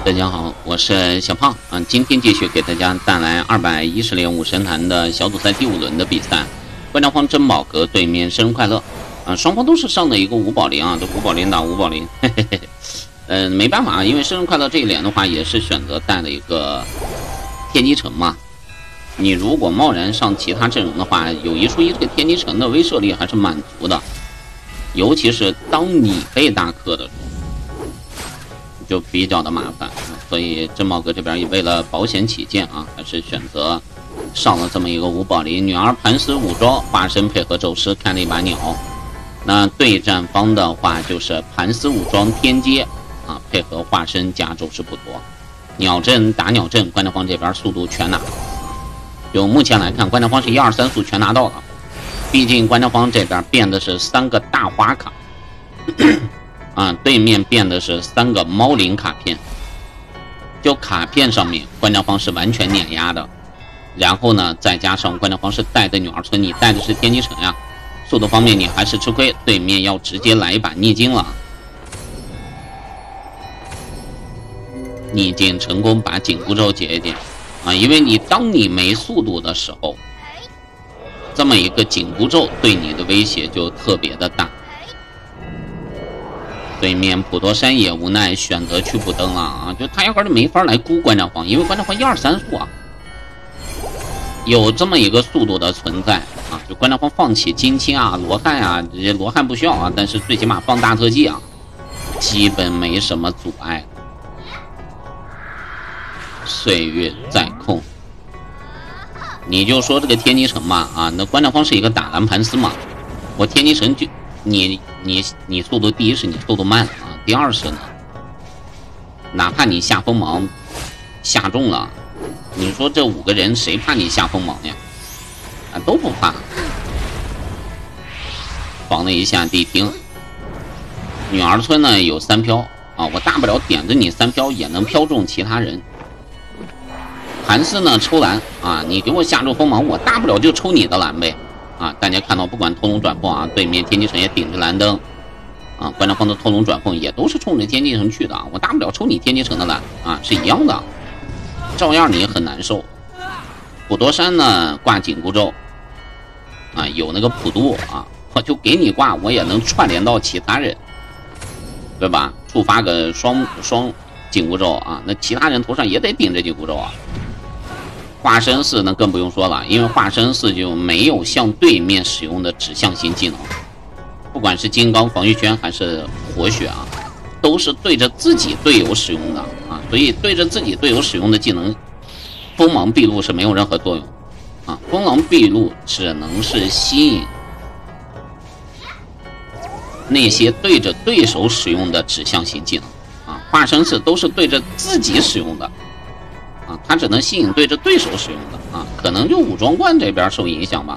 大家好，我是小胖啊，今天继续给大家带来210连武神坛的小组赛第5轮的比赛，关张方珍宝阁对面生日快乐啊，双方都是上的一个5保0啊，这5保0打5保0，嘿嘿嘿，没办法，因为生日快乐这一连的话也是选择带了一个天机城嘛，你如果贸然上其他阵容的话，有一说一，这个天机城的威慑力还是蛮足的，尤其是当你被大克的时候。就比较的麻烦，所以珍宝阁这边也为了保险起见啊，还是选择上了这么一个5保0。女儿盘丝武装化身配合宙斯开了一把鸟，那对战方的话就是盘丝武装天阶啊，配合化身加宙斯不夺，鸟阵打鸟阵，关张方这边速度全拿。就目前来看，关张方是1、2、3速全拿到了，毕竟关张方这边变的是3个大花卡。啊，对面变的是3个猫灵卡片，就卡片上面关张方是完全碾压的，然后呢，再加上关张方是带的女儿村，你带的是天机城呀，速度方面你还是吃亏，对面要直接来一把逆境了，逆境成功把紧箍咒解一解啊，因为当你没速度的时候，这么一个紧箍咒对你的威胁就特别的大。对面普陀山也无奈选择去补灯了啊，就他压根就没法来估关张方，因为关张方1、2、3速啊，有这么一个速度的存在啊，就关张方放弃金青啊、罗汉啊，这些罗汉不需要啊，但是最起码放大特技啊，基本没什么阻碍。岁月在控，你就说这个天机城嘛啊，那关张方是一个打蓝盘丝嘛，我天机城就。你速度第一是你速度慢啊，第二是呢，哪怕你下锋芒下中了，你说这5个人谁怕你下锋芒呀？啊，都不怕。防了一下地听，女儿村呢有3飘啊，我大不了点着你3飘也能飘中其他人。盘丝呢抽蓝啊，你给我下住锋芒，我大不了就抽你的蓝呗。啊，大家看到不管偷龙转凤啊，对面天机城也顶着蓝灯啊，关张方的偷龙转凤也都是冲着天机城去的啊，我大不了抽你天机城的蓝啊，是一样的，照样你很难受。普陀山呢挂紧箍咒啊，有那个普渡啊，我就给你挂，我也能串联到其他人，对吧？触发个双紧箍咒啊，那其他人头上也得顶着紧箍咒啊。化身4那更不用说了，因为化身4就没有向对面使用的指向性技能，不管是金刚防御圈还是活血啊，都是对着自己队友使用的啊，所以对着自己队友使用的技能，锋芒毕露是没有任何作用啊，锋芒毕露只能是吸引那些对着对手使用的指向性技能啊，化身4都是对着自己使用的。啊，它只能吸引对着对手使用的啊，可能就武装观这边受影响吧。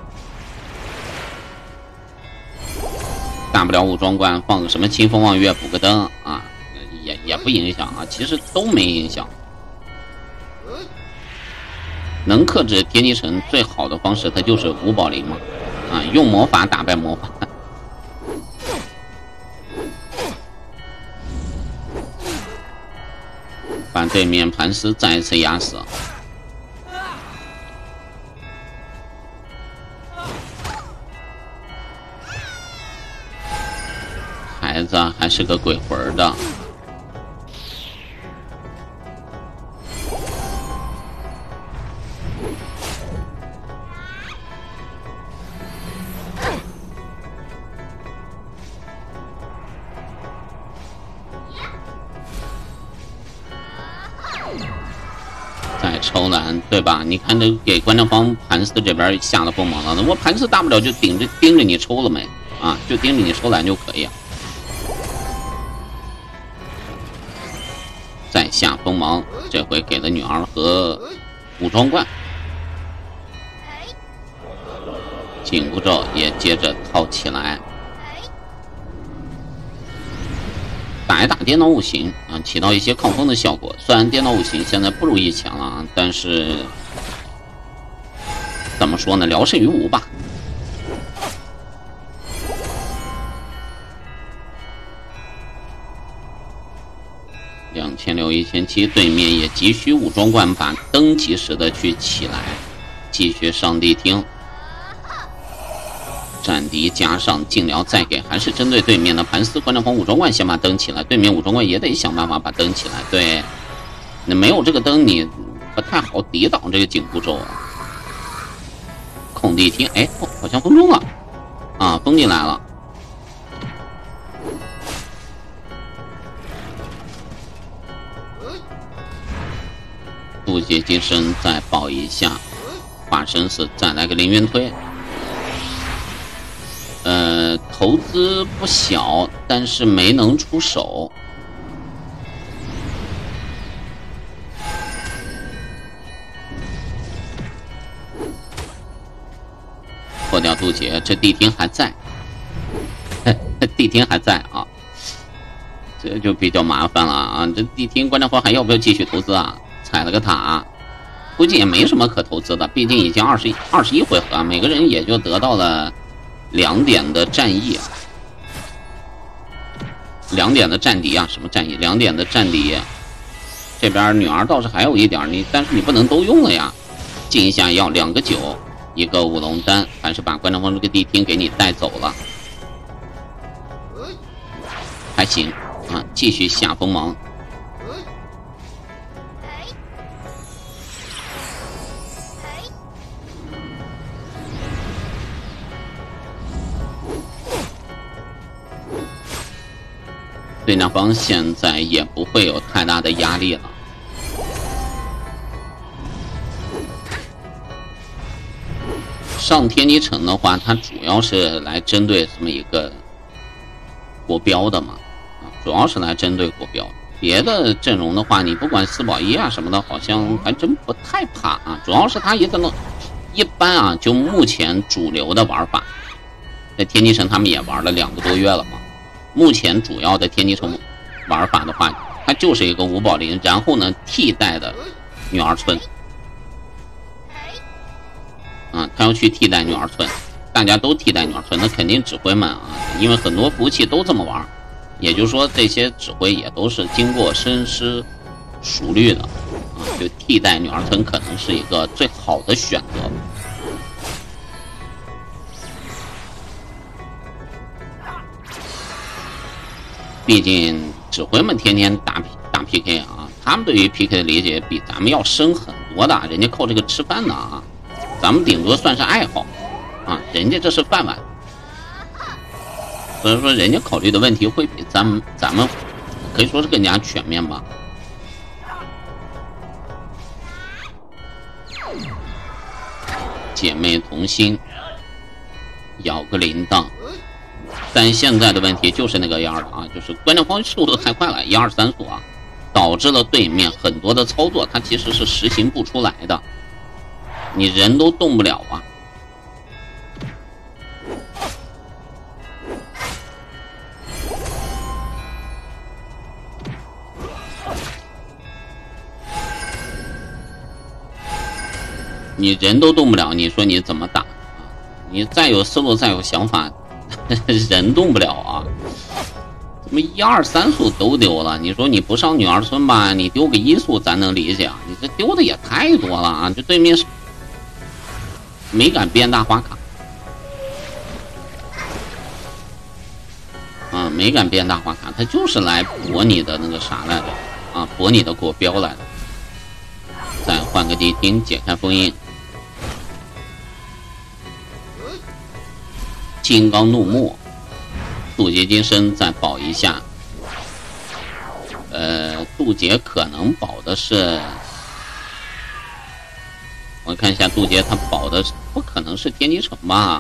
大不了武装观放个什么清风望月补个灯啊，也不影响啊，其实都没影响。能克制天机城最好的方式，它就是5保0嘛，啊，用魔法打败魔法。把对面盘丝再一次压死，孩子还是个鬼魂的，再抽蓝，对吧？你看这给关张方盘丝这边下了锋芒了，我盘丝大不了就盯着你抽了没啊？就盯着你抽蓝就可以。再下锋芒，这回给了女儿和武装冠，紧箍咒也接着套起来。打一打颠倒五行啊，起到一些抗风的效果。虽然颠倒五行现在不如以前了啊，但是怎么说呢，聊胜于无吧。 1600、1700，对面也急需武装观把灯及时的去起来，继续上地听。战敌加上劲辽再给，还是针对对面的盘丝观战方武装观先把灯起来，对面武装观也得想办法把灯起来。对，那没有这个灯，你不太好抵挡这个紧箍咒啊。空地听，哎，好像封中了啊，封进来了。渡劫金身再保一下，化生死再来个凌云推。投资不小，但是没能出手。破掉渡劫，这地听还在，地听还在啊，这就比较麻烦了啊！这地听观战方还要不要继续投资啊？踩了个塔，估计也没什么可投资的，毕竟已经21回合，每个人也就得到了2点的战役啊，2点的战敌啊，什么战役？2点的战敌。这边女儿倒是还有一点，但是你不能都用了呀。进一下药2个9，一个五龙丹，还是把观战方这个地听给你带走了，还行啊，继续下锋芒。对那方现在也不会有太大的压力了。上天机城的话，它主要是来针对这么一个国标的嘛，主要是来针对国标。别的阵容的话，你不管4保1啊什么的，好像还真不太怕啊。主要是它一般啊，就目前主流的玩法，在天机城他们也玩了2个多月了嘛。目前主要的天机城玩法的话，它就是一个5保0，然后呢替代的女儿村，啊，他要去替代女儿村，大家都替代女儿村，那肯定指挥们啊，因为很多服务器都这么玩，也就是说这些指挥也都是经过深思熟虑的啊，就替代女儿村可能是一个最好的选择。毕竟指挥们天天打 PK 啊，他们对于 PK 的理解比咱们要深很多的，人家靠这个吃饭的啊，咱们顶多算是爱好啊，人家这是饭碗，所以说人家考虑的问题会比咱们可以说是更加全面吧。姐妹同心，咬个铃铛。但现在的问题就是那个样的啊，就是观战方速度太快了，123速啊，导致了对面很多的操作它其实是实行不出来的，你人都动不了啊。你人都动不了，你说你怎么打啊？你再有思路再有想法，人动不了啊！怎么123速都丢了？你说你不上女儿村吧，你丢个1速咱能理解啊，你这丢的也太多了啊！这对面是没敢变大花卡啊，没敢变大花卡，他就是来博你的那个啥来的啊，博你的国标来的。再换个地听，解开封印。金刚怒目，渡劫金身再保一下。渡劫可能保的是，我看一下渡劫他保的不可能是天机城吧？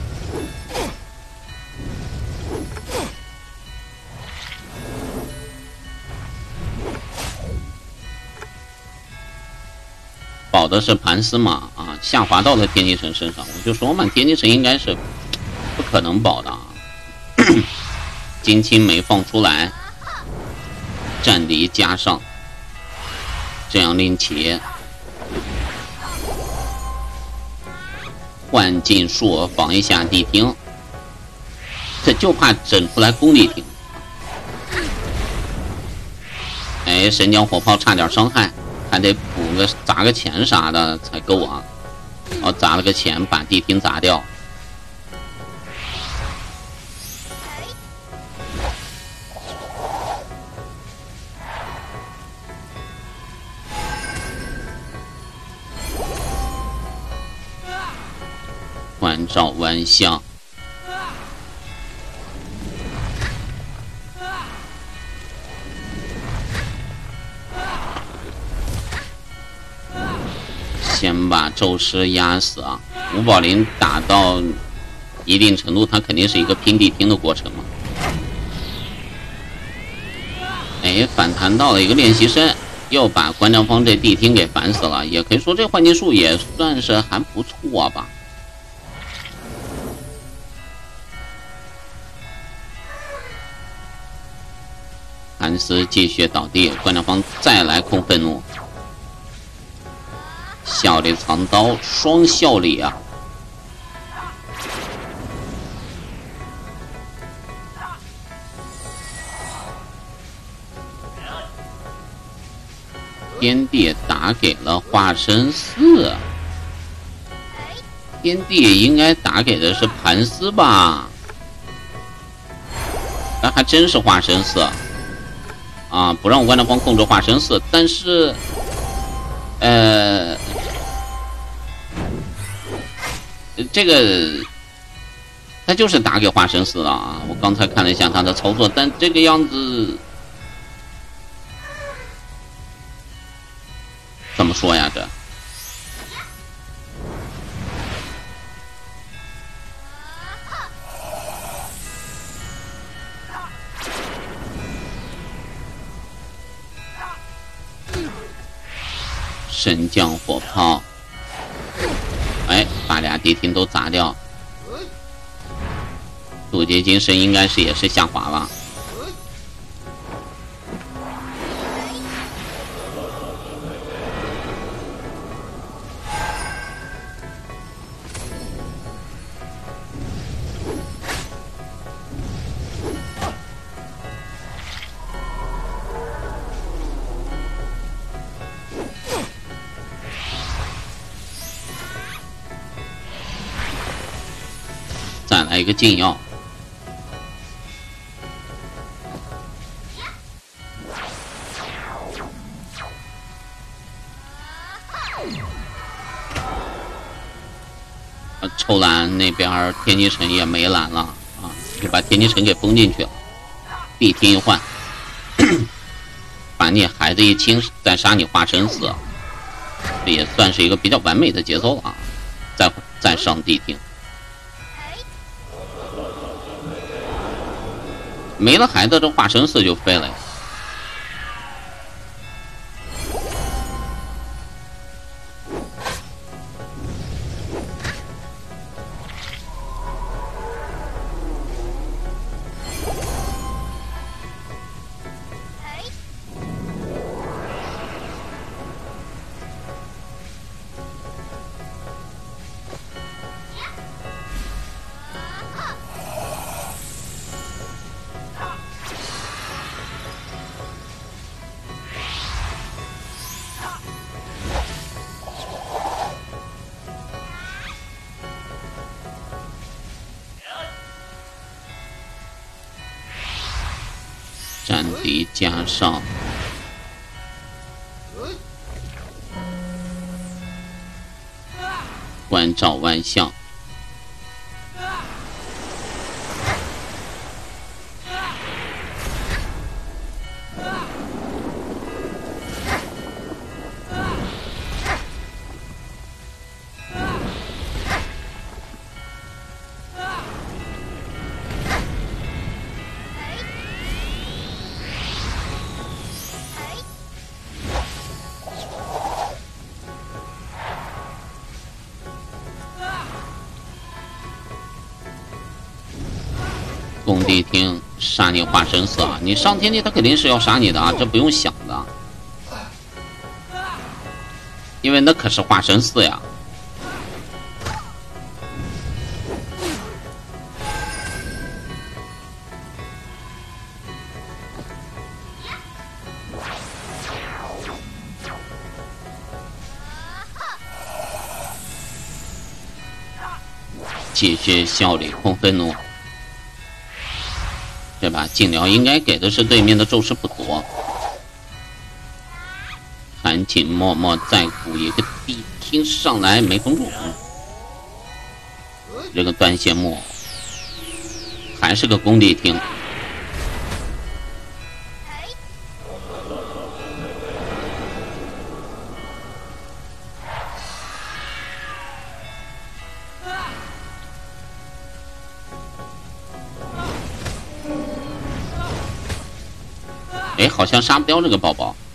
保的是盘丝嘛？啊，下滑到了天机城身上，我就说嘛，天机城应该是不可能保的啊。金青没放出来，战敌加上，这样令其幻境术防一下地听，这就怕整出来攻地听。 哎，神将火炮差点伤害，还得补个砸个钱啥的才够啊！哦，砸了个钱，把地听砸掉。关照弯向。先把宙师压死啊！吴宝林打到一定程度，他肯定是一个拼地听的过程嘛。哎，反弹到了一个练习生，又把关张峰这地听给烦死了。也可以说这幻境术也算是还不错吧。韩斯继续倒地，关张峰再来控愤怒。笑里藏刀，双笑里啊！天地打给了化身寺，天地应该打给的是盘丝吧？那还真是化身寺啊！不让关张峰控制化身寺，但是，这个他就是打给化身寺了啊！我刚才看了一下他的操作，但这个样子怎么说呀？这神将火炮，哎，把俩地听都砸掉。渡劫精神应该是也是下滑了。再来一个禁药，抽蓝那边天机城也没蓝了啊，就把天机城给封进去了。地听一换，把你孩子一清，再杀你化身死，这也算是一个比较完美的节奏啊。再上地听。没了孩子，这化身寺就废了呀。战敌加上关照万象，工地厅杀你化身死啊！你上天地他肯定是要杀你的啊，这不用想的，因为那可是化身寺呀。 继续笑里空愤怒。这把禁疗应该给的是对面的咒师不多。韩景默默再补一个地听上来没封住，这个断线木还是个工地听。哎，好像杀不掉这个宝宝。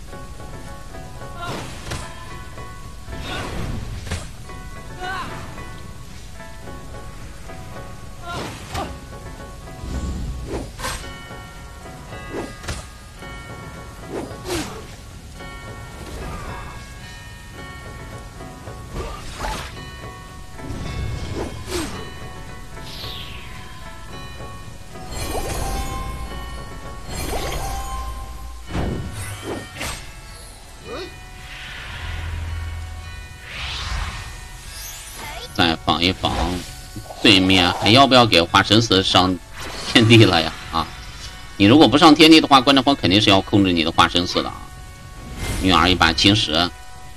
再防一防，对面还要不要给化神死上天地了呀？啊，你如果不上天地的话，观战方肯定是要控制你的化神死的啊。女儿一把青石，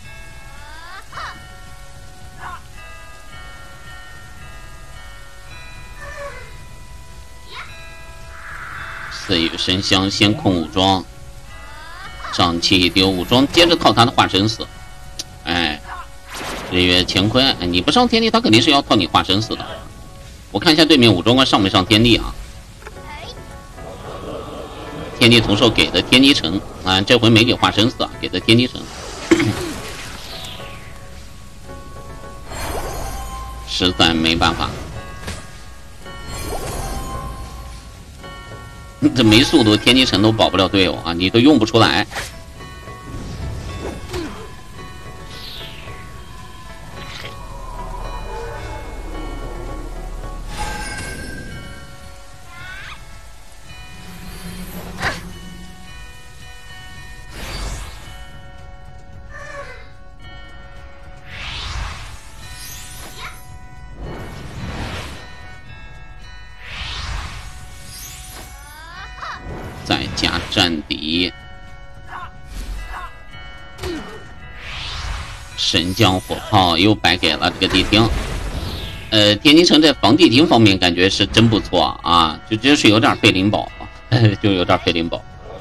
四羽神香先控武装，上气一丢武装，接着套他的化神死。哎。日月乾坤，你不上天地，他肯定是要套你化神死的。我看一下对面武装官上没上天地啊？天地同兽给的天机城啊，这回没给化神死啊，给的天机城。实在没办法，这没速度，天机城都保不了队友啊，你都用不出来。再加战底，神将火炮又白给了这个地听。天津城在防地听方面感觉是真不错啊，就真是有点费灵宝，就有点费灵宝。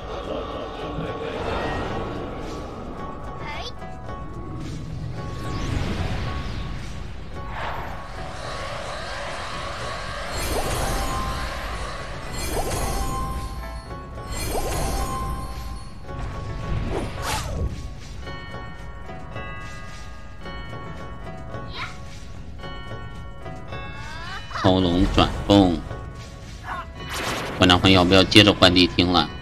超龙转风，馆长会要不要接着换地听了？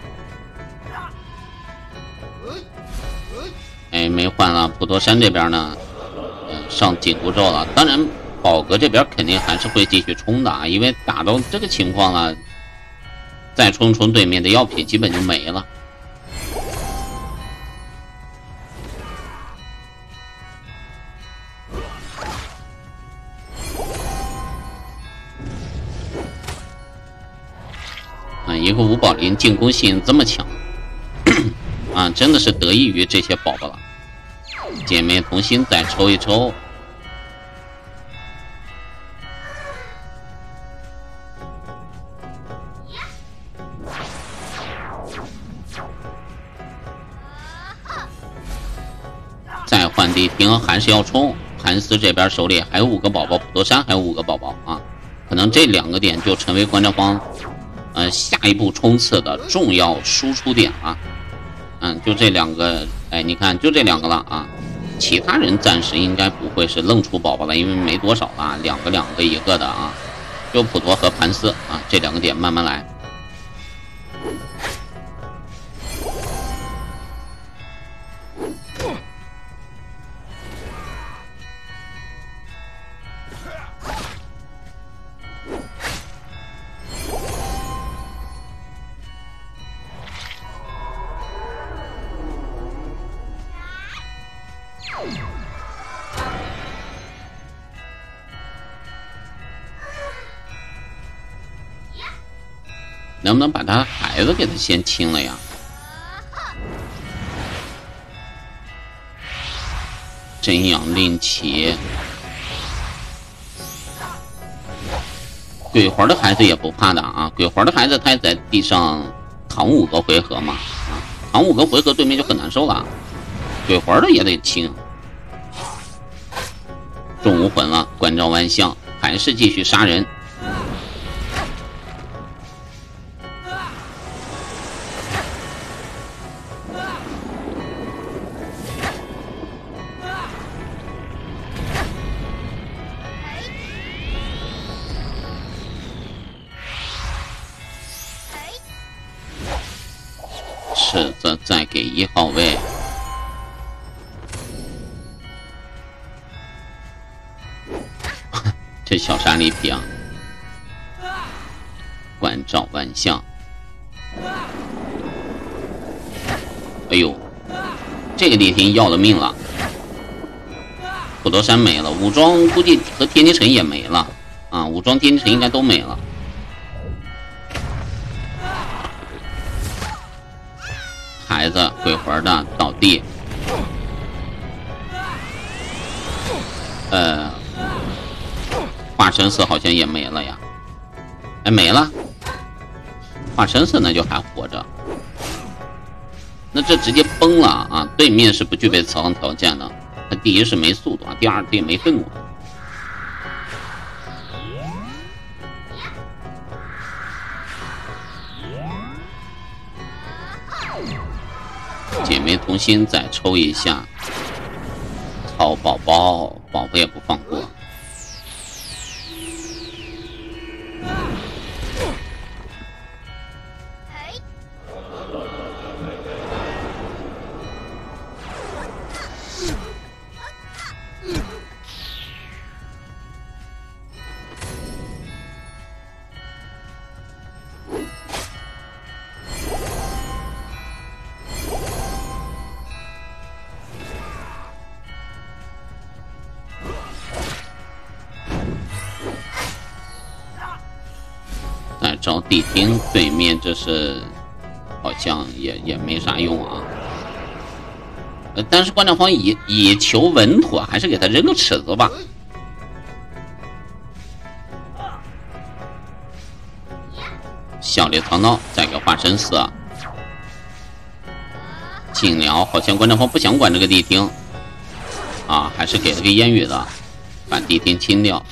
哎，没换了。普陀山这边呢，上紧箍咒了。当然，宝格这边肯定还是会继续冲的啊，因为打到这个情况了，再冲对面的药品基本就没了。一个五宝林进攻性这么强啊，真的是得益于这些宝宝了。姐妹同心，再抽一抽。再换地听，还是要冲。盘丝这边手里还有5个宝宝，普陀山还有5个宝宝啊，可能这2个点就成为观战方下一步冲刺的重要输出点了。就这2个，哎，你看就这2个了啊，其他人暂时应该不会是愣出宝宝了，因为没多少了，2个1个的啊，就普陀和盘丝啊，这2个点慢慢来。 能不能把他孩子给他先清了呀？真阳令旗，鬼魂的孩子也不怕的啊！鬼魂的孩子他也在地上躺5个回合嘛，啊，躺5个回合对面就很难受了。鬼魂的也得清，中无魂了，关照万象，还是继续杀人。尺子再给1号位，这小沙利皮啊，关照万象。哎呦，这个地听要了命了，普陀山没了，武装估计和天机城也没了啊，武装天机城应该都没了。孩子鬼魂的倒地，化身寺好像也没了呀，哎，没了，化身寺那就还活着，那这直接崩了啊！对面是不具备此行条件的，他第一是没速度啊，第二也没愤怒。姐妹同心，再抽一下。好宝宝，宝宝也不放过。找地听对面，这是好像也没啥用啊。但是观战方以求稳妥，还是给他扔个尺子吧。笑里藏刀，再给化身寺。尽疗好像观战方不想管这个地听啊，还是给了个烟雨的，把地听清掉。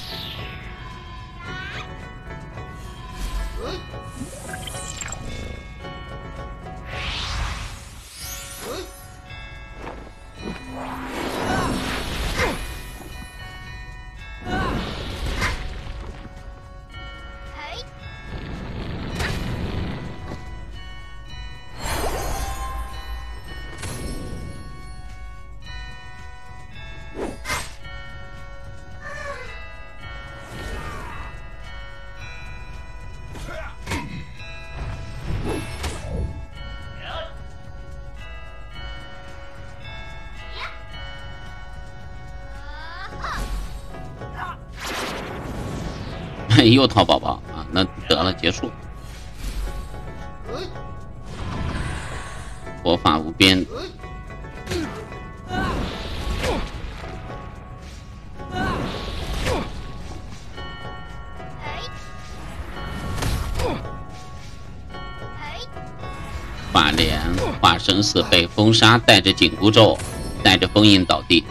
又掏宝宝啊，那得了，结束。佛法无边，法莲化身寺被封杀，带着紧箍咒，带着封印倒地，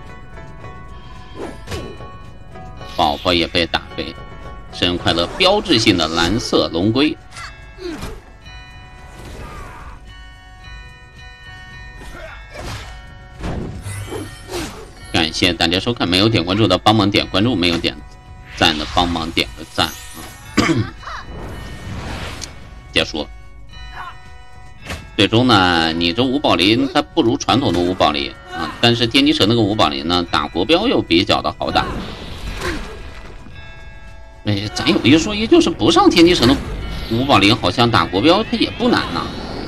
宝宝也被打飞。生日快乐！标志性的蓝色龙龟。感谢大家收看，没有点关注的帮忙点关注，没有点赞的帮忙点个赞啊！结束。最终呢，你这五宝林它不如传统的五宝林啊，但是天机城那个五宝林呢，打国标又比较的好打。哎，咱有一说一，就是不上天机城的五宝林，好像打国标它也不难呐，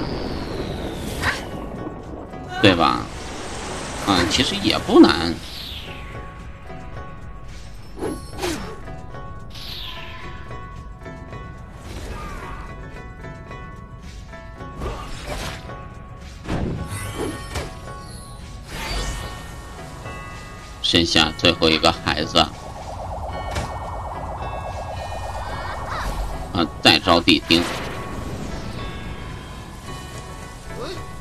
对吧？啊，其实也不难。 剩下最后一个孩子。再招地丁。